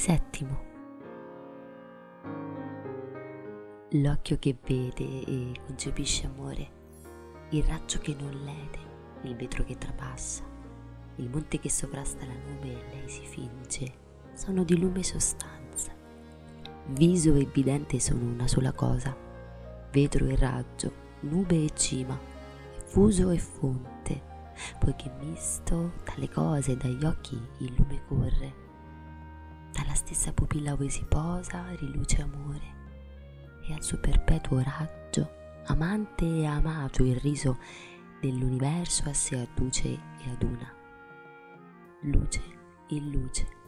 Settimo. L'occhio che vede e concepisce amore, il raggio che non lede, il vetro che trapassa, il monte che sovrasta la nube e lei si finge, sono di lume e sostanza. Viso e vidente sono una sola cosa, vetro e raggio, nube e cima, fuso e fonte, poiché misto dalle cose e dagli occhi il lume corre. Dalla stessa pupilla ove si posa riluce amore, e al suo perpetuo raggio, amante e amato il riso dell'universo a sé adduce e aduna. Luce in luce.